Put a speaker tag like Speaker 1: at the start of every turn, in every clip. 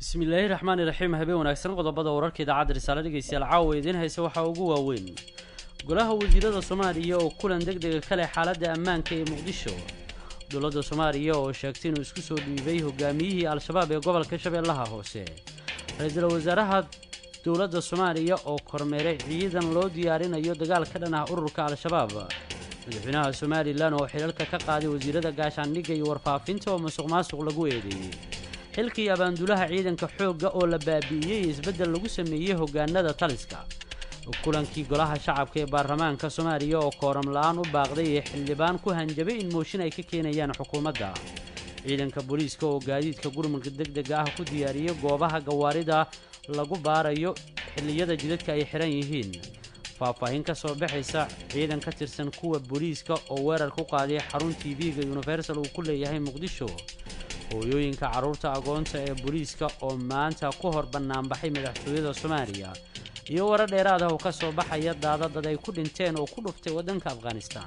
Speaker 1: بسم الله الرحمن الرحيم habeen wanaagsan qodobada wararka idaacada risaale dhageystayaal caawa idin haysa waxa ugu waaweyn golaha wasiirada Soomaaliya oo kulan degdeg ah kale xaaladda ammaanka ee Muqdisho dowladda Soomaaliya oo sheegtay inuu isku soo dhiibay hogaamiyihii al-shabaab ee gobolka Shabeellaha Hoose ra'iisul wasaaraha dowladda Soomaaliya oo kormeeray ciidan loo diyaarinayo dagaal ka dhan ah ururka al-shabaab madaxweynaha Soomaaliland oo xilalka ka qaaday wasiirada gaashaandhigga iyo warfaafinta oo musuqmaasuq lagu eedeeyay xilkii abaandulaha ciidanka xoogga oo la baabi'iyay isbedel lagu sameeyay hogaanada taliska kulankii golaha shacabka ee baarlamaanka Soomaaliya oo kooram la'aan u baaqday xildhibaan ku hanjabay in mooshin ay ka keenayaan xukuumadda ciidanka booliiska oo gaadiidka gurmadka degdega ah ku diyaariyay goobaha gawaarida lagu baarayo xilliyada jidadka ay xiran yihiin faahfaahin ka soo baxaysa ciidan ka tirsan kuwa booliiska oo weerar ku qaaday xarun TV-ga Universal uu ku leeyahay Muqdisho hooyooyinka carruurta agoonta ee booliiska oo maanta ku hor banaanbaxay madaxtooyada Soomaaliya iyo warar dheeraad ah oo ka soo baxaya daadad ay ku dhinteen oo ku dhuftay wadanka Afghanistan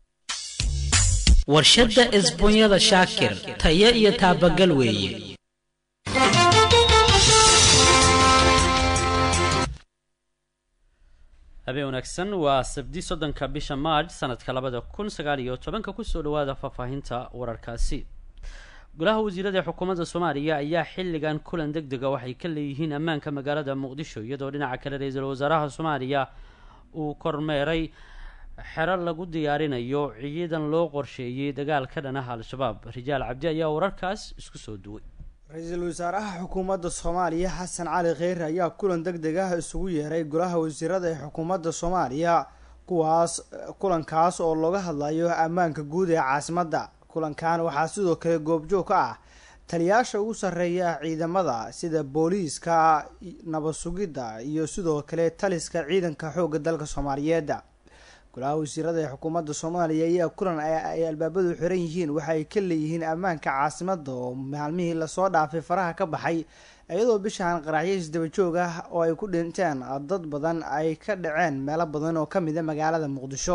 Speaker 2: warshada isbuunyada Shaakir tayo iyo taabagal weeye
Speaker 1: habeen wanaagsan waa sabti 3 bisha Maarch sanadka 2019 ku soo dhawaada faahfaahinta wararkaasi golaha wasiirada xukuumadda Soomaaliya ayaa xilligan kulan degdeg ah waxay ka leeyihiin ammaanka magaalada Muqdisho iyadoo dhinaca kale ra'iisul wasaaraha Soomaaliya uu kormeeray xero lagu diyaarinayo ciidan loo qorsheeyay dagaal ka dhan ah al-shabaab rijaal cabdi ayaa wararkaas isku soo duway
Speaker 3: ra'iisul wasaaraha xukuumadda Soomaaliya Xasan Cali Kheyr ayaa kulan degdeg ah isugu yeeray golaha wasiirada ee xukuumadda Soomaaliya kulankaas oo looga hadlayo ammaanka guud ee caasimadda kulankan waxaa sidoo kale goobjoog ka ah taliyaasha ugu sareeya ciidamada sida booliiska nabad sugidda iyo sidoo kale taliska ciidanka xoogga dalka Soomaaliyeed golaha wasiirada ee xukuumadda Soomaaliya ayaa kulan ay albaabadu xiran yihiin waxa ay ka leeyihiin ammaanka caasimadda oo maalmihii la soo dhaafay faraha ka baxay iyadoo bishaan qaraxyo isdaba joog ah oo ay ku dhinteen dad badan ay ka dhaceen meelo badan oo kamid ah magaalada Muqdisho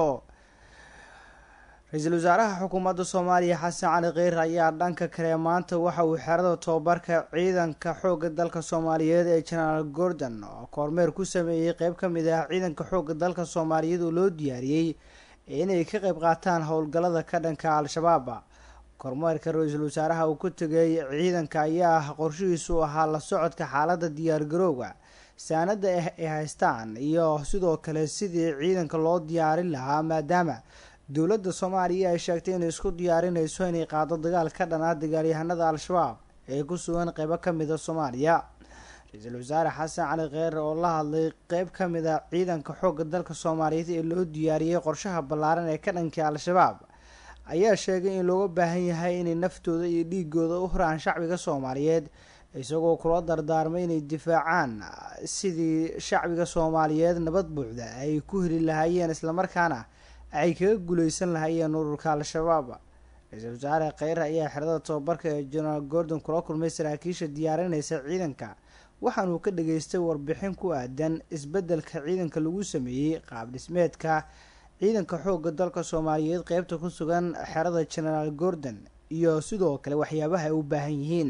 Speaker 3: ra'iisul wasaaraha xukuumadda Soomaaliya Xasan Cali Kheyr ayaa dhanka kale maanta waxa uu xerada tababarka ciidanka xoogga dalka Soomaaliyeed ee General Gordon kormeer ku sameeyay qayb kamid ah ciidanka xoogga dalka Soomaaliyeed oo loo diyaariyay inay ka qayb qaataan howlgallada ka dhanka al-shabaab kormeerka ra'iisul wasaaraha uu ku tagay ciidanka ayaa qorshihiisu ahaa la socodka xaaladda diyaar garowga saanada ay haystaan iyo sidoo kale sidii ciidanka loo diyaarin lahaa maadaama dowladda Soomaaliya ay sheegtay inay isku diyaarinayso inay qaado dagaal ka dhan ah dagaalyahanada al-shabaab ee ku sugan qaybo kamid ah Soomaaliya ra'iisul wasaare Xasan Cali Kheyr oo la hadlay qayb kamid ah ciidanka xoogga dalka Soomaaliyeed ee loo diyaariyay qorshaha ballaaran ee ka dhanka al-shabaab ayaa sheegay in looga baahan yahay inay naftooda iyo dhiigooda u huraan shacbiga Soomaaliyeed isagoo kula dardaarmay inay difaacaan sidii shacbiga Soomaaliyeed nabad buuxda ay ku heli lahaayeen isla markaana ay kaga guuleysan lahaayeen ururka al-shabaab ra'iisul wasaare Kheyr ayaa xerada tababarka ee General Gordon kula kulmay saraakiisha diyaarinaysa ciidanka waxaana uu ka dhageystay warbixin ku aadan isbedelka ciidanka lagu sameeyay qaab dhismeedka ciidanka xoogga dalka Soomaaliyeed qaybta ku sugan xerada General Gordon iyo sidoo kale waxyaabaha ay u baahan yihiin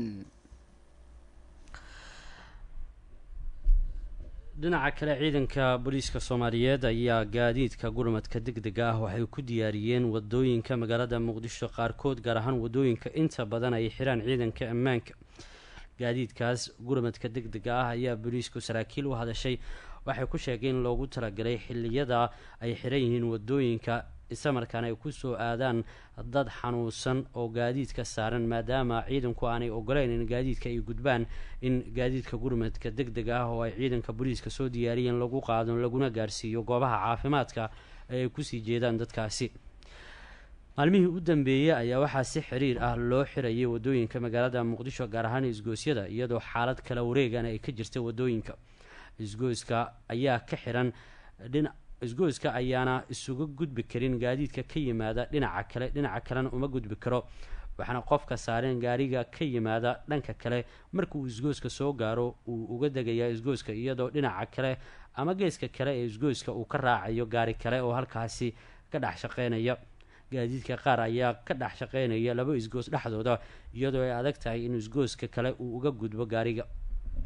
Speaker 1: dhinaca kale ciidanka booliiska Soomaaliyeed ayaa gaadiidka gurmadka degdega ah waxay ku diyaariyeen wadooyinka magaalada Muqdisho qaarkood gaar ahaan wadooyinka inta badan ay xiraan ciidanka ammaanka gaadiidkaas gurmadka degdega ah ayaa booliisku saraakiil u hadashay waxay ku sheegeen in loogu talagalay xilliyada ay xiran yihiin wadooyinka islamarkaana ay ku soo aadaan dad xanuunsan oo gaadiidka saaran maadaama ciidanku aanay ogoleyn in gaadiidka ay gudbaan in gaadiidka gurmadka degdega ah oo ay ciidanka booliiska soo diyaariyeen lagu qaado laguna gaarsiiyo goobaha caafimaadka ay ku sii jeedaan dadkaasi maalmihii u dambeeyay ayaa waxaa si xiriir ah loo xirayay wadooyinka magaalada Muqdisho gaar ahaan isgoosyada iyadoo xaalad kala wareegan ay ka jirtay wadooyinka isgooska ayaa ka xiran isgooska ayaana isugu gudbi karin gaadiidka ka yimaada dhinaca kalena uma gudbi karo waxaana qofka saareen gaariga ka yimaada dhanka kale markuu isgooska soo gaaro uu uga degayaa isgooska iyadoo dhinaca kale ama geeska kale ee isgooska uu ka raacayo gaari kale oo halkaasi ka dhex shaqeynaya gaadiidka qaar ayaa ka dhex shaqeynaya laba isgoos dhexdooda iyadoo ay adag tahay in isgooska kale uu uga gudbo gaariga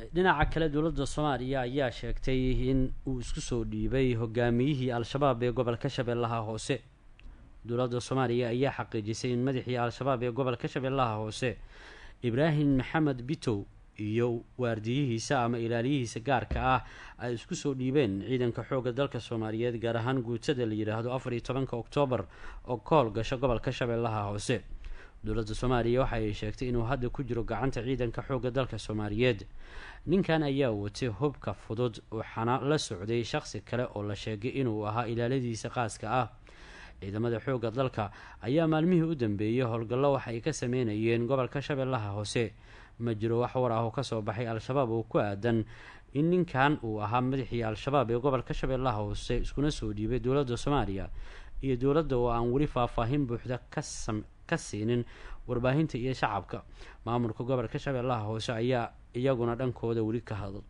Speaker 1: dhinaca kale dowladda soomaaliya ayaa sheegtay in uu isku soo dhiibay hogaamiyihii al-shabaab ee gobolka shabeellaha hoose. dowladda soomaaliya ayaa xaqiijisay in madaxii al-shabaab ee gobolka shabeellaha hoose ibraahim maxamed bitow iyo waardiyihiisa ama ilaaliyihiisa gaarka ah ay isku soo dhiibeen ciidanka xoogga dalka soomaaliyeed, gaar ahaan guutada la yidhaahdo 14 Oktoobar oo ka howlgasha gobolka shabeellaha hoose. dowladda soomaaliya waxa ay sheegtay inuu hadda ku jiro gacanta ciidanka xoogga dalka soomaaliyeed. ninkan ayaa watay hubka fudud waxaana la socday shaqsi kale oo la sheegay inuu ahaa ilaaladiisa qaaska ah. ciidamada xoogga dalka ayaa maalmihii u dambeeyey howlgallo waxa ay ka sameynayeen gobolka shabeellaha hoose. ma jiro wax war ah oo kasoo baxay al-shabaab oo ku aadan in ninkan uu ahaa madaxii al-shabaab ee gobolka shabeellaha hoose iskuna soo dhiibay dowladda soomaaliya iyo dowladda oo aan weli faahfaahin buuxda ka siinin warbaahinta iyo shacabka. maamulka gobolka shabeellaha hoose ayaa iyaguna dhankooda weli ka hadal.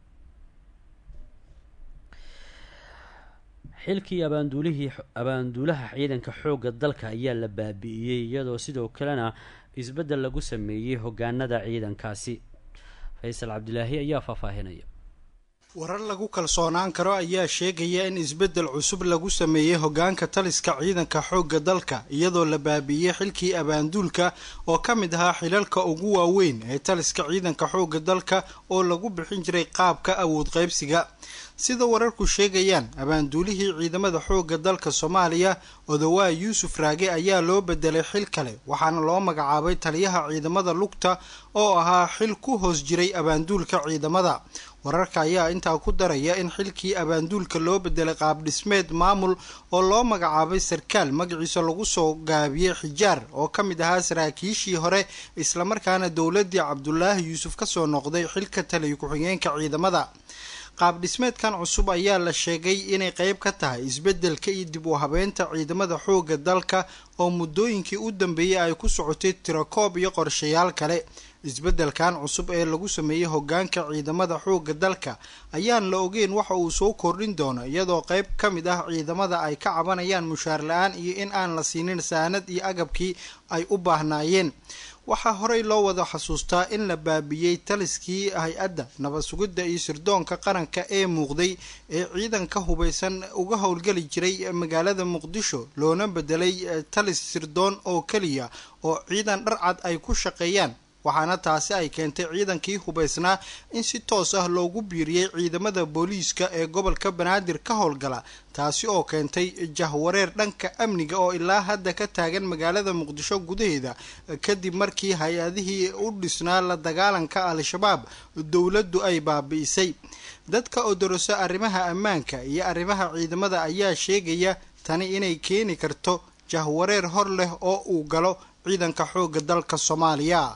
Speaker 1: xilkii abaanduulaha ciidanka xoogga dalka ayaa la baabi'iyey iyadoo sidoo kalena isbeddel lagu sameeyey hogaanada ciidankaasi. faysal cabdilaahi ayaa faahfaahinaya.
Speaker 4: warar lagu kalsoonaan karo ayaa sheegaya in isbeddel cusub lagu sameeyey hogaanka taliska ciidanka xoogga dalka iyadoo la baabi'iyey xilkii abaanduulka oo ka mid ahaa xilalka ugu waaweyn ee taliska ciidanka xoogga dalka oo lagu bixin jiray qaabka awood qaybsiga. sida wararku sheegayaan abaanduulihii ciidamada xoogga dalka Soomaaliya Odawaa Yuusuf Raage ayaa loo bedelay xil kale waxaana loo magacaabay taliyaha ciidamada lugta oo ahaa xil ku hoos jiray abaanduulka ciidamada. wararka ayaa intaa ku daraya in xilkii abaanduulka loo bedelay qaab dhismeed maamul oo loo magacaabay sarkaal magaciisa lagu soo gaabiyey Xijaar oo ka mid ahaa saraakiishii hore isla markaana dowladii Cabdullaahi Yuusuf ka soo noqday xilka taliye ku-xigeenka ciidamada. qaab dhismeedkan cusub ayaa la sheegay inay qayb ka tahay isbeddelka iyo dib u habeynta ciidamada xoogga dalka oo muddooyinkii u dambeeyay ay ku socotay tirakoob iyo qorshayaal kale. isbeddelkan cusub ee lagu sameeyey hogaanka ciidamada xoogga dalka ayaan la ogeyn waxa uu soo kordhin doono iyadoo qayb ka mid ah ciidamada ay ka cabanayaan mushaar la-aan iyo in aan la siinin saanad iyo agabkii ay u baahnaayeen. waxaa horey loo wada xasuustaa in la baabiyey taliskii hay-adda nabad sugidda iyo sirdoonka qaranka ee muuqday ee ciidanka hubeysan uga howlgeli jiray magaalada Muqdisho loona bedelay talis sirdoon oo kaliya oo ciidan dharcad ay ku shaqeeyaan. waxaana taasi ay keentay ciidankii hubeysnaa in si toos ah loogu biiriyey ciidamada booliiska ee gobolka Banaadir ka howlgala, taasi oo keentay jahwareer dhanka amniga oo ilaa hadda ka taagan magaalada Muqdisho gudaheeda kadib markii hay-adihii u dhisnaa la dagaalanka al-shabaab dowladdu ay baabi'isay. dadka oo darasa arrimaha ammaanka iyo arrimaha ciidamada ayaa sheegaya tani inay keeni karto jahwareer hor leh oo uu galo ciidanka xoogga dalka Soomaaliya.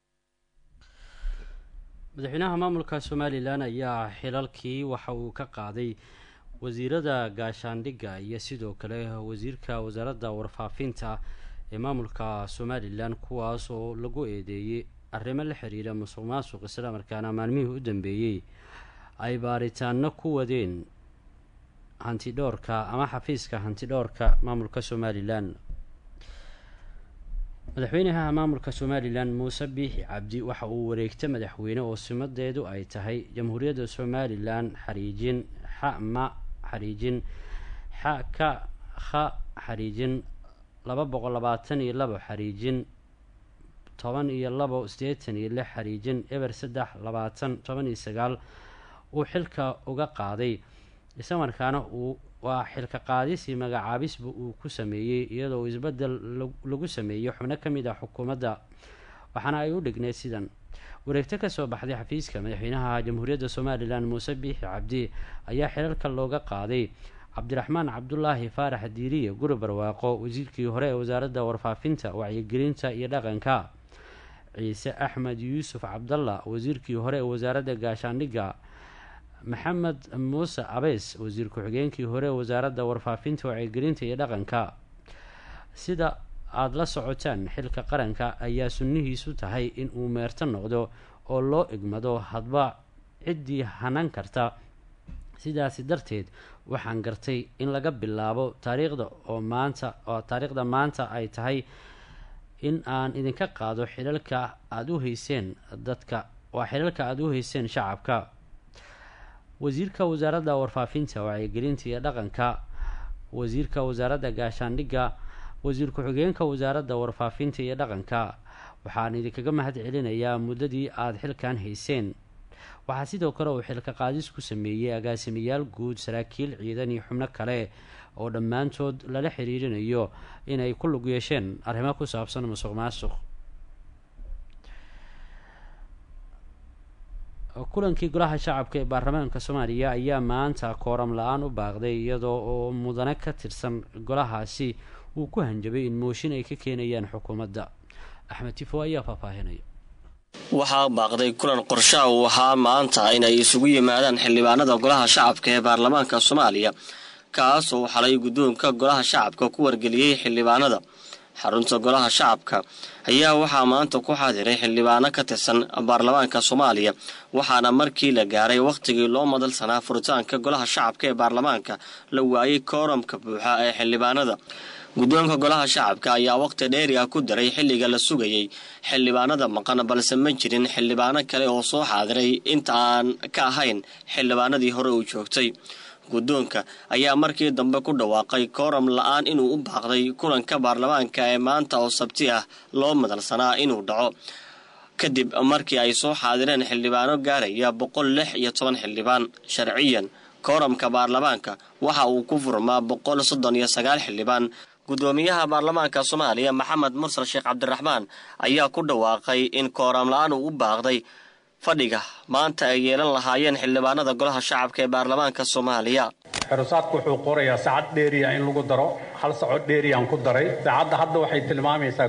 Speaker 1: madaxweynaha maamulka Somaliland ayaa xilalkii waxa uu ka qaaday wasiirada gaashaandhigga iyo sidoo kale wasiirka wasaaradda warfaafinta ee maamulka Somaliland kuwaas oo lagu eedeeyay arrimo la xiriira musuqmaasuq isla markaana maalmihii u dambeeyay ay baaritaano ku wadeen hantidhoorka ama xafiiska hantidhoorka maamulka Somaliland. madaxweynaha maamulka Somaliland Muuse Biixi Cabdi waxa uu wareegtay madaxweyne oo simadeedu ay tahay Jamhuuriyadda Somaliland xariijin xariijin 222 xariijin 1286 xariijin eber 3 uu xilka uga qaaday isla markaana waa xilka qaadisi magacaabisba uu ku sameeyey iyadoo isbeddel lagu sameeyey xubno ka mid ah xukuumadda. waxaana ay u dhigneed sidan: wareegto ka soo baxday xafiiska madaxweynaha Jamhuuriyadda Somaliland Muuse Biixi Cabdi ayaa xilalka looga qaaday Cabdiraxmaan Cabdulaahi Faarax Diiriye Guri Barwaaqo wasiirkii hore ee wasaaradda warfaafinta, wacyigelinta iyo dhaqanka, Ciise Axmed Yuusuf Cabdalla wasiirkii hore ee wasaaradda gaashaandhigga, maxamed muuse abeys wasiir ku-xigeenkii hore wasaaradda warfaafinta, wacyigelinta iyo dhaqanka. sida aada la socotaan xilka qaranka ayaa sunnihiisu tahay in uu meerto noqdo oo loo igmado hadba ciddii hanan karta. sidaasi darteed waxaan gartay in laga bilaabo taariikhda maanta ay tahay in aan idinka qaado xilalka aada u hayseen dadka waa xilalka aada u hayseen shacabka. wasiirka wasaaradda warfaafinta, wacyigelinta iyo dhaqanka, wasiirka wasaaradda gaashaandhigga, wasiir ku-xigeenka wasaaradda warfaafinta iyo dhaqanka, waxaan idinkaga mahad celinayaa muddadii aada xilkan hayseen. waxaa sidoo kale uu xilka qaadis ku sameeyey agaasimayaal guud, saraakiil ciidan iyo xubno kale oo dhammaantood lala xiriirinayo inay ku lug yeesheen arrimo ku saabsan musuqmaasuq. kulankii golaha shacabka ee baarlamaanka Soomaaliya ayaa maanta kooram la-aan u baaqday, iyadoo oo mudane ka tirsan golahaasi uu ku hanjabay in mooshin ay ka keenayaan xukuumadda. Axmed Tifo ayaa faahfaahinaya.
Speaker 5: waxaa baaqday kulan qorshaha uu ahaa maanta inay isugu yimaadaan xildhibaanada golaha shacabka ee baarlamaanka Soomaaliya, kaas oo xalay guddoonka golaha shacabka ku wargeliyay xildhibaanada. xarunta golaha shacabka ayaa waxaa maanta ku xaadiray xildhibaano ka tirsan baarlamaanka Soomaaliya, waxaana markii la gaaray waqtigii loo madalsanaa furitaanka golaha shacabka ee baarlamaanka la waayay kooramka buuxa ee xildhibaanada. guddoonka golaha shacabka ayaa waqti dheeri ah ku daray xilliga la sugayay xildhibaanada maqan, balse ma jirin xildhibaano kale oo soo xaadiray inta aan ka ahayn xildhibaanadii hore u joogtay. guddoonka ayaa markii dambe ku dhawaaqay kooram la-aan inuu u baaqday kulanka baarlamaanka ee maanta oo sabti ah loo madalsanaa inuu dhaco, kadib markii ay soo xaadireen xildhibaano gaaraya 116 xildhibaan. sharciyan kooramka baarlamaanka waxa uu ku furmaa 139 xildhibaan. gudoomiyaha baarlamaanka Soomaaliya Maxamed Mursal Sheekh Cabdiraxmaan ayaa ku dhawaaqay in kooram la-aan uu u baaqday fadhiga maanta ay yeelan lahaayeen xildhibaanada golaha shacabka ee baarlamaanka Soomaaliya.
Speaker 6: xerusaadku wuxuu qorayaa saacad dheeriya in lagu daro, hal saac dheeriya aan ku daray. saacadda hadda waxay tilmaamaysaa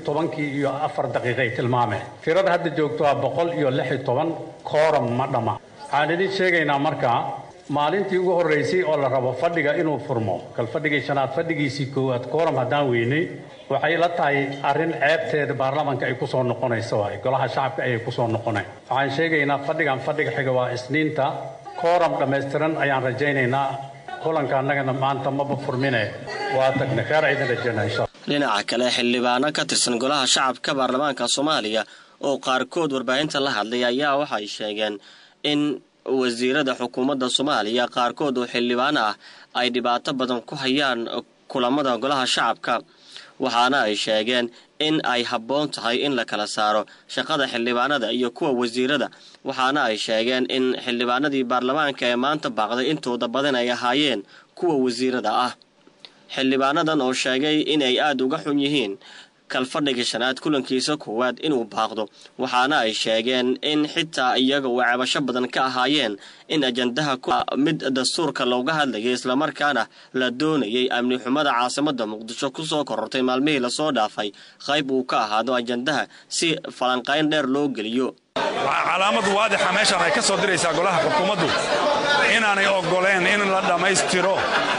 Speaker 6: 12:04 daqiiqay tilmaamay. tirada hadda joogto waa 116. kooram ma dhama. waxaan idin sheegaynaa markaa maalintii ugu horeysay oo la rabo fadhiga inuu furmo, kal fadhigii shanaad fadhigiisii koowaad kooram haddaan weynay, waxay la tahay arrin ceebteeda baarlamaanka ay ku soo noqonayso waay, golaha shacabka ayay ku soo noqonay. waxaan sheegaynaa fadhigan fadhiga xiga waa Isniinta, kooram dhammaystiran ayaan rajaynaynaa. kulanka annagana maanta maba furmine waa tagnay. khayr idin rajaynaa insha Allah.
Speaker 5: dhinaca kale xildhibaano ka tirsan golaha shacabka baarlamaanka Soomaaliya oo qaarkood warbaahinta la hadlay ayaa waxay sheegeen in wasiirada xukuumadda Soomaaliya qaarkood oo xildhibaan ah ay dhibaato badan ku hayaan kulamada golaha shacabka, waxaana ay sheegeen in ay habboon tahay in la kala saaro shaqada xildhibaanada iyo kuwa wasiirada, waxaana ay sheegeen in xildhibaanadii baarlamaanka ee maanta baaqday intooda badan ay ahaayeen kuwa wasiirada ah. xildhibaanadan oo sheegay in ay aad uga xun yihiin kalfadhiga shanaad kulankiisa koowaad inuu baaqdo, waxaana ay sheegeen in xitaa iyaga oo cabasho badan ka ahaayeen in ajandaha mid dastuurka looga hadlayay islamarkaana la doonayay amni xumada caasimada Muqdisho ku soo korortay maalmihii la soo dhaafay qayb uu ka ahaado ajandaha si falanqayn dheer loo geliyo.
Speaker 7: calaamad waadixa meeshan ay ka soo diraysaa golaha xukuumaddu inaanay ogoleen in la dhammaystiro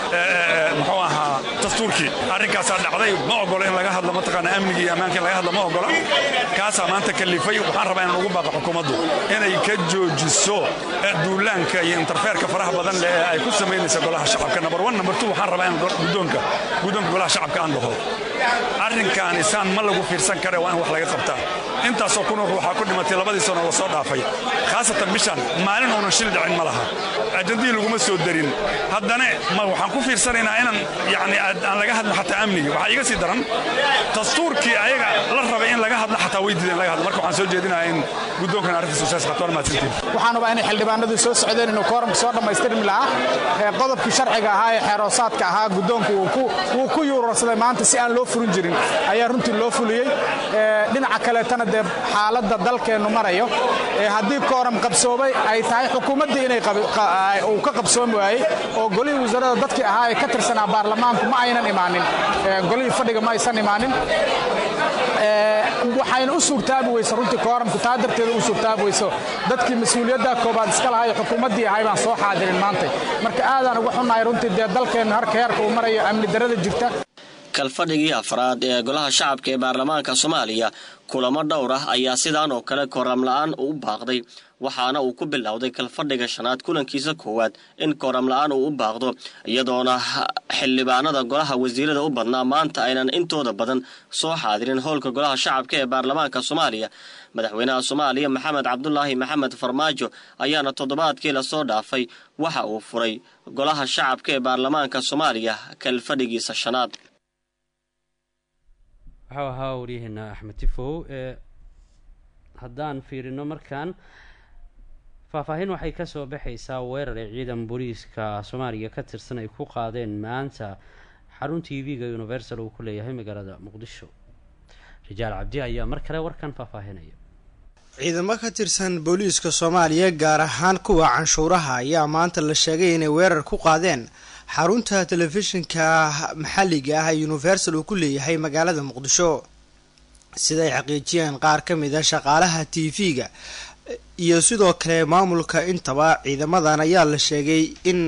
Speaker 7: muxuu ahaa dastuurkii. arrinkaasaa dhacday, ma ogola in laga hadlo mataqaana amniga iyo ammaanka in laga hadlo ma ogola. kaasaa maanta kalifay. waxaan rabaa inaan ugu baaqo xukuumaddu inay ka joojiso duulaanka iyo interfeerka faraha badan leh ee ay ku samaynaysa golaha shacabka. number 1 number 2 waxaan rabaa in guddoonka golaha shacabka aan dhaho arrinkan isaan ma lagu fiirsan kare, waa in wax laga qabtaa. intaasoo kun ruux waxaa ku dhimatay 2 sano la soo dhaafay, khaasatan bishan maalin uunan shil dhicin ma laha, ajandii laguma soo darin. haddana waxaan ku fiirsanaynaa inaan yani aan laga hadlo xataa amniga. waxaa iga sii daran dastuurkii ayaga la rabay in laga hadlo xataa way diideen laga hadlo. marka waxaan soo jeedinayaa in guddoonkan arrintiisa saas qabto. mahadsantiin.
Speaker 8: waxaan rabaa in xildhibaanadu soo socdeen inuu kooramka soo dhammaystirmi lahaa. qodobkii sharciga ahaa ee xeeroosaadka ahaa guddoonku wuu ku yuurarsaday maanta si aan loo furin jirin ayaa runtii loo fuliyey. dhinaca kaleetana dee xaaladda dalkeennu marayo, haddii kooram qabsoomay ay tahay xukuumaddii inay uu ka qabsoomi waayey oo golihii wasaaradda dadkii ahaa ee ka tirsanaa baarlamaanku ma aynan imaanin, golihii fadhiga ma aysan imaanin. waxayna u suurtaabi weyso runtii kooramku taa darteeda u suurtaabi weyso dadkii mas-uuliyadda koobaad iska lahaa ee xukuumaddii ahay baan soo xaadirin maantay. marka aadaan uga xunnahay runtii dee dalkeennu heerka uu marayo amni darrada jirta.
Speaker 5: kalfadhigii afraad ee golaha shacabka ee baarlamaanka Soomaaliya kulamo dhowr ah ayaa sidaan oo kale kooram la-aan u baaqday, waxaana uu ku bilowday kalfadhiga shanaad kulankiisa koowaad in kooram la-aan uu u baaqdo, iyadoona xildhibaanada golaha wasiirada u badnaa maanta aynan intooda badan soo xaadirin howlka golaha shacabka ee baarlamaanka Soomaaliya. madaxweynaha Soomaaliya Maxamed Cabdullaahi Maxamed Farmaajo ayaana toddobaadkii la soo dhaafay waxa uu furay golaha shacabka ee baarlamaanka Soomaaliya kalfadhigiisa shanaad.
Speaker 1: waxa ahaa wariyaheenna Axmed Tifow haddaan fiirino markaan faahfaahin waxay ka soo baxaysaa weerar ay ciidan booliiska Soomaaliya ka tirsan ay ku qaadeen maanta xarun TV-ga Universal uu ku leeyahay magaalada Muqdisho. Rijaal Cabdi ayaa mar kale warkan faahfaahinaya.
Speaker 3: ciidamo ka tirsan booliiska Soomaaliya gaar ahaan kuwa canshuuraha ayaa maanta la sheegay inay weerar ku qaadeen xarunta telefishinka maxalliga ah ee Universal uu ku leeyahay magaalada Muqdisho. sida ay xaqiijiyeen qaar ka mid ah shaqaalaha TV-ga iyo sidoo kale maamulka intaba ciidamadan ayaa la sheegay in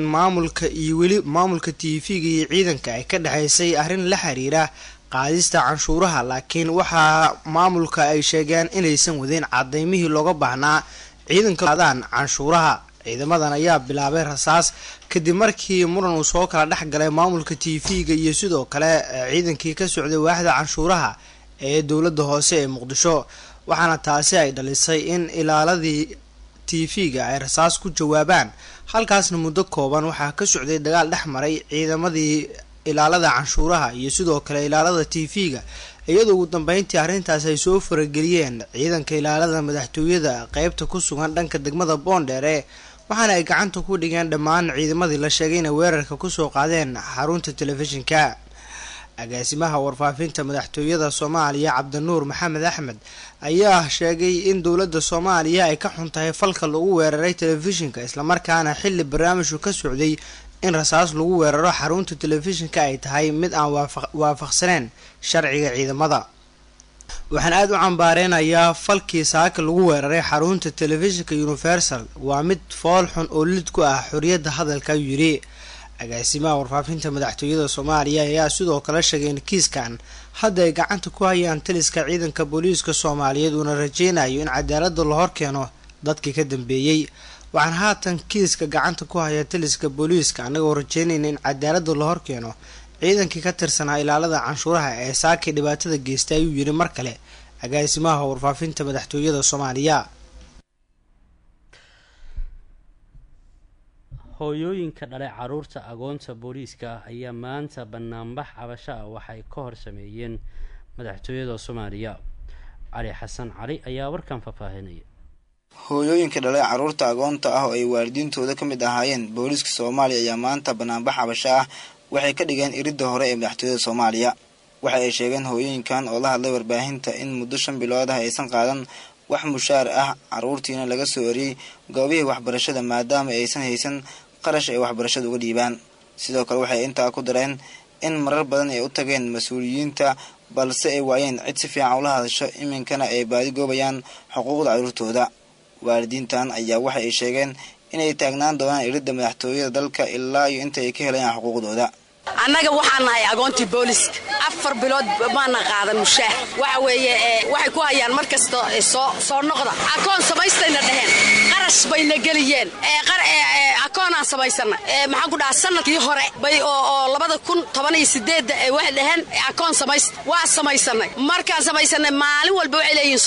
Speaker 3: maamulka TV-ga iyo ciidanka ay ka dhaxaysay arrin la xiriira qaadista canshuuraha, laakiin waxaa maamulka ay sheegeen inaysan wadin cadaymihii looga baahnaa ciidanka qaadaan canshuuraha. ciidamadan ayaa bilaabay rasaas kadib markii muran uu soo kala dhex galay maamulka TV-ga iyo sidoo kale ciidankii ka socday waaxda canshuuraha ee dowladda hoose ee Muqdisho, waxaana taasi ay dhalisay in ilaaladii TV-ga ay rasaas ku jawaabaan. halkaasna muddo kooban waxaa ka socday dagaal dhex maray ciidamadii ilaalada canshuuraha iyo sidoo kale ilaalada TV-ga, iyadoo ugu dambeyntii arrintaas ay soo farageliyeen ciidanka ilaalada madaxtooyada qaybta ku sugan dhanka degmada Boondheere, waxaana ay gacanta ku dhigeen dhammaan ciidamadii la sheegay inay weerarka kusoo qaadeen xarunta telefishinka. agaasimaha warfaafinta madaxtooyada Soomaaliya Cabdinuur Maxamed Axmed ayaa sheegay in dowladda Soomaaliya ay ka xuntahay falka lagu weeraray telefishinka, isla markaana xilli barnaamijku ka socday in rasaas lagu weeraro xarunta telefishinka ay tahay mid aan waafaqsaneyn sharciga ciidamada. waxaan aad u cambaarenayaa falkii saaka lagu weeraray xarunta telefishinka Universal, waa mid fool xun oo lid ku ah xorriyadda hadalka, ayuu yiri. agaasimaha warfaafinta madaxtooyada Soomaaliya ayaa sidoo kale sheegay in kiiskan hadda ay gacanta ku hayaan taliska ciidanka booliiska Soomaaliyeed una rajeynayo in cadaaladda la hor keeno dadkii ka dambeeyay. waxaan haatan kiiska gacanta ku haya taliska booliiska anagoo rajeynayna in cadaaladda la hor keeno ciidankii ka tirsanaa ilaalada canshuuraha ee saakay dhibaatada geystay, ayuu yiri mar kale agaasimaha warfaafinta madaxtooyada Soomaaliya.
Speaker 1: hooyooyinka dhalay caruurta agoonta booliiska ayaa maanta banaanbax cabasho ah waxay ka hor sameeyeen madaxtooyada Soomaaliya. Cali Xasan Cali ayaa warkan faahfaahinaya.
Speaker 9: hooyooyinka dhalay caruurta agoonta ah oo ay waalidiintooda ka mid ahaayeen booliiska Soomaaliya ayaa maanta banaanbax cabasho ah waxay ka dhigeen iridda hore ee madaxtooyada Soomaaliya. waxa ay sheegeen hooyooyinkan oo la hadlay warbaahinta in muddo 5 bilood ah aysan qaadan wax mushaar ah caruurtiina laga soo wariyay goobihii waxbarashada maadaama aysan haysan qarash ay waxbarashada uga dhiibaan. sidoo kale waxay intaa ku dareen in marar badan ay u tageen mas'uuliyiinta balse ay waayeen cid si fiican ula hadasho, iminkana ay baadi goobayaan xuquuqda caruurtooda. waalidiintan ayaa waxa ay sheegeen inay taagnaan doonaan iridda madaxtooyada dalka ilaa iyo inta ay ka helayaan xuquuqdooda.
Speaker 10: annaga waxaan nahay agoontii booliiska 4 bilood maana qaadan mushaar. waxa weeye waxay ku hayaan markasta soo noqda akoon samaystayna dhaheen qarash bayna geliyeen akoon aan samaysana maxaan ku dhahaa sanadkii hore bay oo 2018 waxay dhaheen akoon samayst waa samaysanay. markaan samaysanay maalin walba waxay leeyihiin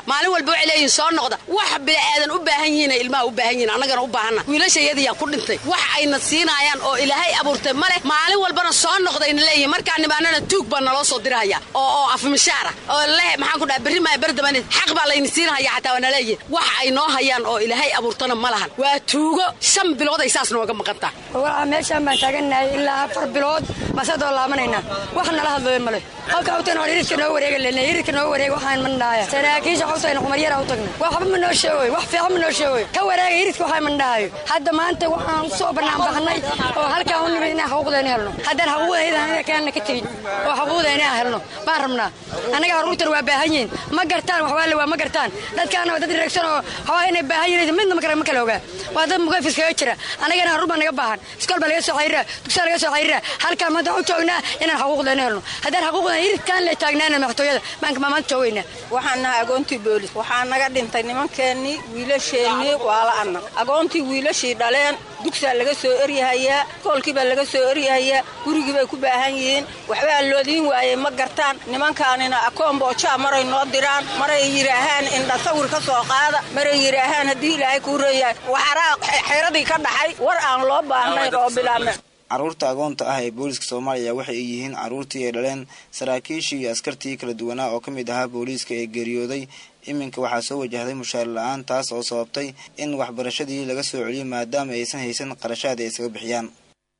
Speaker 10: soo noqda wax bini'aadan u baahan yihiin ilmaha u baahan yihiin annagana u baahana. wiilashayadii ku dhintay wax ayna siinayaan oo ilaahay abuurtay male. maalin walbana soo noqdayna leeyihiin markaan nimaanana tuug baa naloo soo diraya oo afmishaara oo leh maxaan ku dhahaa berri ma bardaban xaq baa layna siinaya xataa wana leeyihiin wax ay noo hayaan oo ilaahay abuurtana ma lahan. waa tuugo 5 bilood ay saas nooga maqantaa.
Speaker 11: waxa meeshaan baan taaganahay ilaa 4 bilood masadoo laamanayna wax nala hadlooyo male. halka uu tan horiirka noo wareeg waxaan mandhaaya saraakiisha xawtayna qumar yar u tagnay waxba ma noo sheegay wax fiican ma noo sheegay ka wareega hiriirka waxaan mandhaayo. hadda maanta waxaan soo banaan baxnay oo halka u nimid inaan xuquuqdeena helno. haddaan xuquuqdeena kaana ka tagin oo xuquuqdeena helno baan rabnaa. anaga caruurtan waa baahan yihiin ma gartaan wax waa ma gartaan. dadkaana waa dad reegsan oo hawa inay baahan yihiin midna ma kala ogaa. waa dad muqaafis kaga jira anagana haruba naga baahan iskool baa laga soo xiriira dugsiga laga soo xiriira halka maanta u joognaa inaan xuquuqdeena helno. haddaan xuquuqdeena hiriirkan la taagnaana madaxtooyada baanka maanta joogayna.
Speaker 12: waxaan nahay agoontii booliis waxaa naga dhintay nimankeennii wiilasheenii waa la anna agoontii wiilashii dhaleen dugsaa laga soo eryahayaa koolkiibaa laga soo eryahayaa gurigiibay ku baahan yihiin waxbaa loodiin waayey ma gartaan nimankaanina akoon boojaa maray noo diraan maray yidhaahaan indha sawir ka soo qaada maray yidhaahaan haddii ilaahay kuu reeyahay waxaraa xeeradii ka dhaxay war aan loo baahnayn oo bilaabna
Speaker 9: carruurta agoonta ah ee booliiska soomaaliya waxay yihiin carruurtii ay dhaleen saraakiishii iyo askartii kala duwanaa oo ka mid ahaa booliiska ee geeriyooday iminka waxaa soo wajahday mushaar la-aan taas oo sababtay in waxbarashadii laga soo celiyo maadaama aysan haysan qarashaad ay isaga bixiyaan.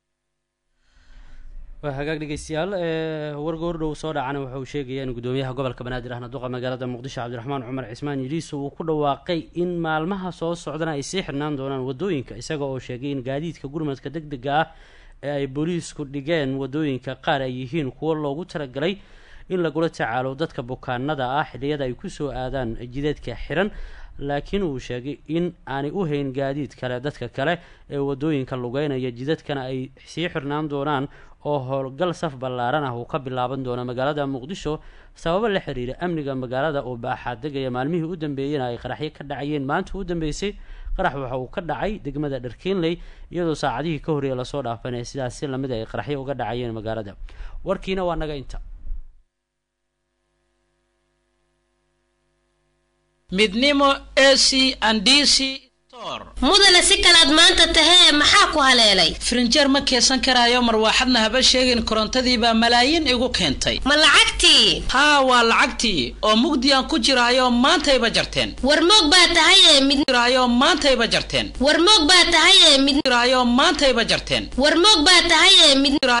Speaker 1: waa hagaag dhegeystayaal wargoordhow soo dhacana waxa uu sheegaya in gudoomiyaha gobolka banaadir ahna duqa magaalada muqdisho cabdiraxmaan cumar cismaan yidhiis uu ku dhawaaqay in maalmaha soo socdana ay sii xirnaan doonaan wadooyinka isaga oo sheegay in gaadiidka gurmadka degdega ah ee ay booliisku dhigeen wadooyinka qaar ay yihiin kuwo loogu talagalay in lagula tacaalo dadka bukaanada ah xilliyada ay kusoo aadaan jideedka xiran laakiin uu sheegay in aanay u hayn gaadiid kale dadka kale ee wadooyinka lugeynaya jidadkana ay sii xirnaan doonaan oo howlgal saf ballaaran ah uu ka bilaaban doono magaalada muqdisho sababo la xiriira amniga magaalada oo baaxaad degaya maalmihii u dambeeyena ay qaraxyo ka dhacayeen maanta u dambeysay qarax waxa uu ka dhacay degmada dharkiinley iyadoo saacadihii ka horreeya lasoo dhaafanaya sidaas si lamid ay qaraxyo uga dhacayeen magaalada warkiina waa naga inta
Speaker 2: midnimo AC and DC
Speaker 13: mudane si kalaad maanta tahee maxaa ku haleelay
Speaker 2: frinjeer ma keesan karaayo marwaaxadna haba sheegin korontadiibaa malaayiin igu keentay
Speaker 13: ma lacagtii
Speaker 2: haa waa lacagtii oo mugdiyan ku jiraayo maantayba jarteen
Speaker 13: war moog baa tahayee mid
Speaker 2: jiraayo maantayba jarteen
Speaker 13: war moog baa tahayee mid
Speaker 2: jiraayo maantayba jarteen
Speaker 13: war moog baa tahayee mid